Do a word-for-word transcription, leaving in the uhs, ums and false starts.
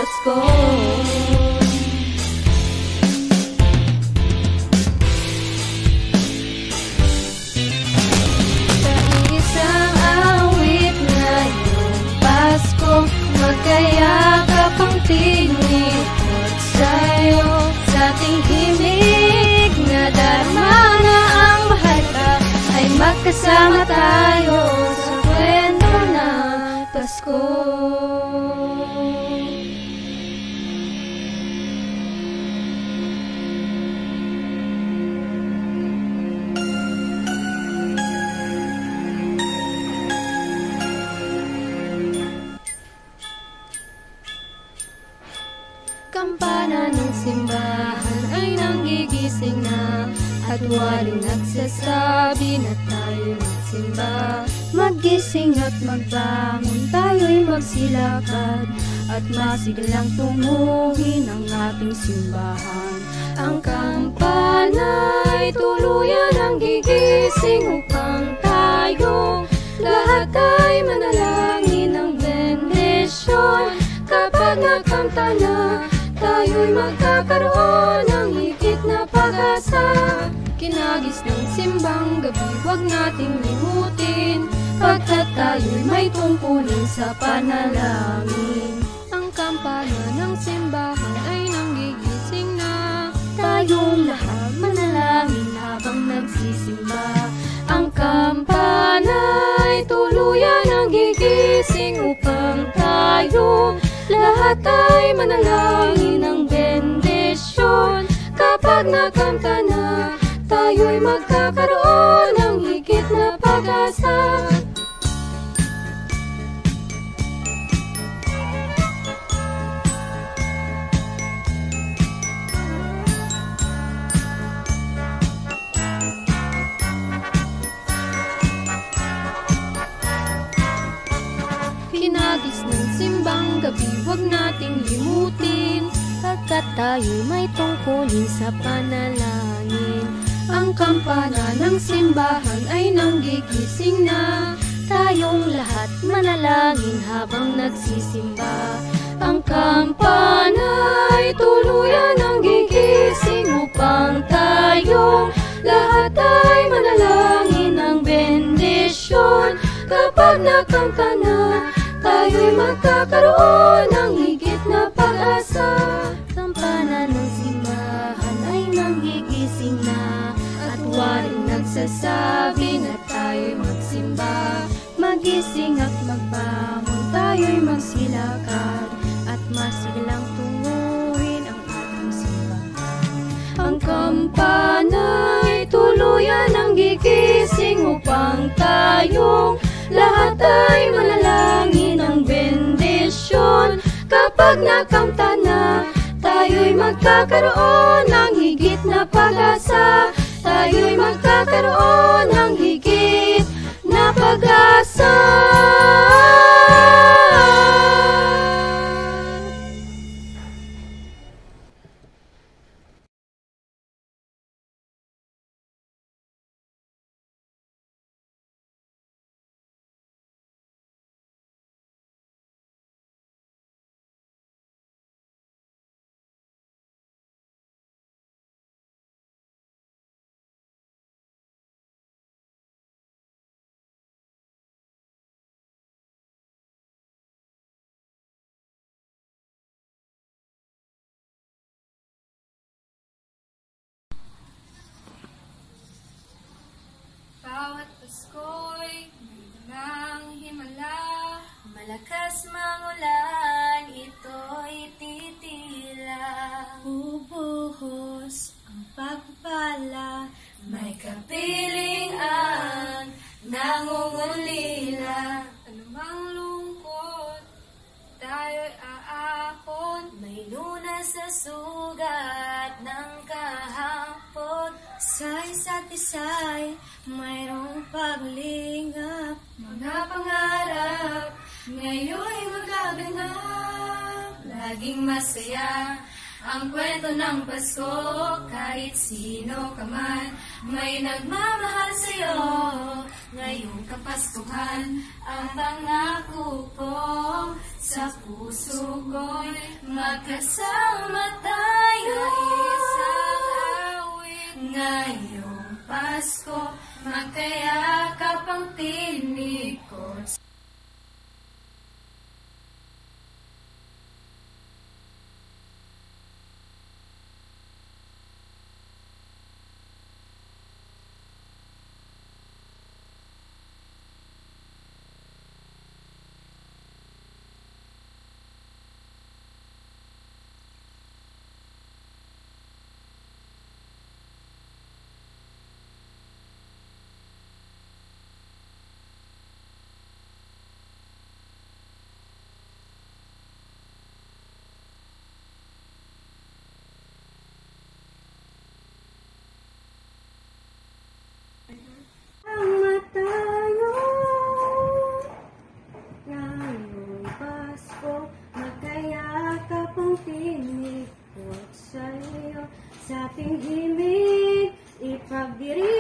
Pasko. Sa isang awit ngayong Pasko, magkayakap ang tingin at sa'yo, sa ating himig na darma na ang mahal ka, ay magkasama tayo sa kwento na Pasko. Kampana ng simbahan ay nanggigising na, at waring nagsasabi na tayo'y magsimba. Magising at magbangon, tayo'y magsilakad, at masiglang tunguhin ang ating simbahan. Ang kampana'y tuluyan ang gigising upang tayo lahat ay manalangin ng bendisyon. Kapag nakamta na, tayo'y magkakaroon ng higit na pag-asa. Kinagis ng simbang gabi, huwag nating limutin, pagkat tayo'y may tungkulin sa panalangin. Ang kampana ng simbahan ay nanggigising na, tayong lahat manalangin habang nagsisimba. Ang kampana ay tuluyan ang gigising upang tayo lahat ay manalangin ng bendisyon. Kapag nakamta na, tayo'y magkakaroon ng higit na pag-asa. Kinagis ng simbang gabi, huwag nating limutin, pagkat tayo'y may tungkulin sa panalangin. Ang kampana ng simbahan ay nanggigising na, tayong lahat manalangin habang nagsisimba. Ang kampana ay tuluyan ang gigising upang tayo lahat ay manalangin ng bendisyon. Kapag nakamta na, tayo'y magkakaroon ng higit na pag-asa. Kampana ng simbahan ay nanggigising na, at waring nagsasabi na tayo'y magsimba. Magising at magbangon, tayo'y magsilakad, at masiglang tunguhin ang ating simbahan. Ang kampana ay tuluyan ang gigising upang tayong lahat ay manalangin ng bendisyon. Kapag nakamta na, tayo'y magkakaroon ng higit na pag-asa. Tayo'y magkakaroon ng higit na pag-asa. Bawat Pasko'y may dalang himala, malakas mangulan, ito'y titila. Bubuhos ang pagpapala, may kapiling ang nangungulila. Anumang lungkot, tayo'y aahon, may lunas sa sugat ng kahapon. Sa isa't isa'y mayroong paglingap, mga pangarap ngayon'y magaganap. Laging masaya ang kwento ng Pasko. Kahit sino ka man, may nagmamahal sa'yo. Ngayong Kapaskuhan, ang pangako ko sa puso ko'y magkasama tayo. Isang awit ngayong Pasko, magkayakap ang tinig ko. Sama tayo ngayong Pasko, magkayakap ang tinig ko sa'yo. Sa ating himig, ipagdiriwang